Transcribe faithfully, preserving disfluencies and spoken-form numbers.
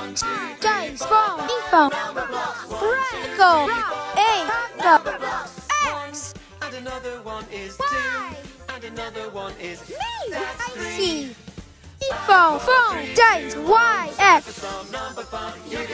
dice, phone, phone, radical, A, X, And another one is Y, two. And another one is Z, that's I three. see. Phone, phone, dice, Y, X. Some number fun. You